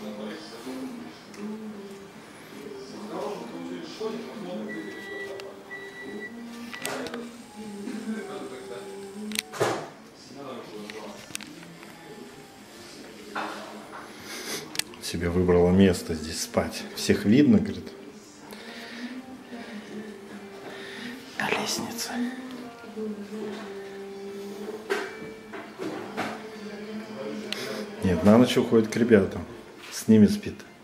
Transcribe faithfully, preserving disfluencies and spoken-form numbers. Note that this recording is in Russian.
Себе выбрала место здесь спать. Всех видно, говорит. На лестнице. Нет, на ночь уходит к ребятам. С ними спит.